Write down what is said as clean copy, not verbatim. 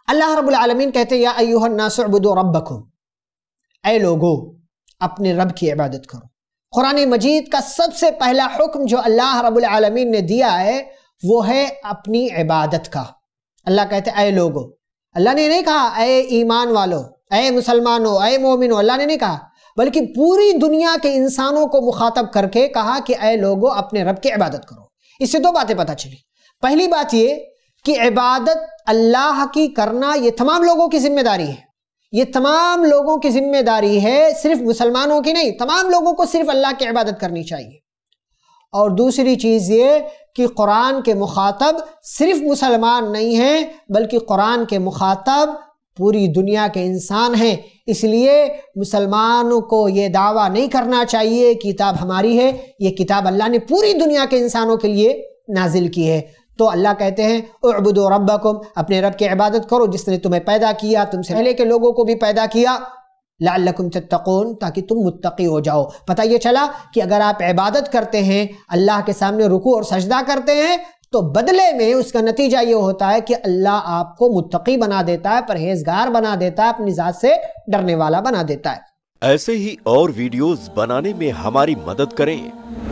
اللہ رب العالمین کہتے ہیں یا ایھا الناس اعبدوا ربکم، اے لوگو اپنے رب کی عبادت کرو۔ قرآن مجید کا سب سے پہلا حکم جو اللہ رب العالمین نے دیا ہے وہ ہے اپنی عبادت کا۔ اللہ کہتے ہیں اے لوگو، اللہ نے نہیں کہا اے ایمان والو، اے مسلمانوں، اے مومنوں، اللہ نے نہیں کہا، بلکہ پوری دنیا کے انسانوں کو مخاطب کر کے کہا کہ اے لوگو اپنے رب کی عبادت کرو۔ اس سے دو باتیں پتہ چلی۔ پہلی بات یہ کہ عبادت اللہ کی کرنا یہ تمام لوگوں کی ذمہ داری ہے، یہ تمام لوگوں کی ذمہ داری ہے، صرف مسلمانوں کی نہیں، تمام لوگوں کو صرف اللہ کی عبادت کرنی چاہیے۔ اور دوسری چیز یہ کہ قرآن کے مخاطب صرف مسلمان نہیں ہیں بلکہ قرآن کے مخاطب پوری دنیا کے انسان ہیں، اس لیے مسلمانوں کو یہ دعویٰ نہیں کرنا چاہیے کتاب ہماری ہے، یہ کتاب اللہ نے پوری دنیا کے انسانوں کے لیے نازل کی ہے۔ تو اللہ کہتے ہیں اعبدوا ربکم، اپنے رب کی عبادت کرو جس نے تمہیں پیدا کیا، تم سے پہلے کے لوگوں کو بھی پیدا کیا، لعلکم تتقون، تاکہ تم متقی ہو جاؤ۔ پتہ یہ چلا کہ اگر آپ عبادت کرتے ہیں، اللہ کے سامنے رکوع اور سجدہ کرتے ہیں، تو بدلے میں اس کا نتیجہ یہ ہوتا ہے کہ اللہ آپ کو متقی بنا دیتا ہے، پرہیزگار بنا دیتا ہے، اپنی ذات سے ڈرنے والا بنا دیتا ہے۔ ایسے ہی اور ویڈیوز بنانے میں ہماری مدد کریں۔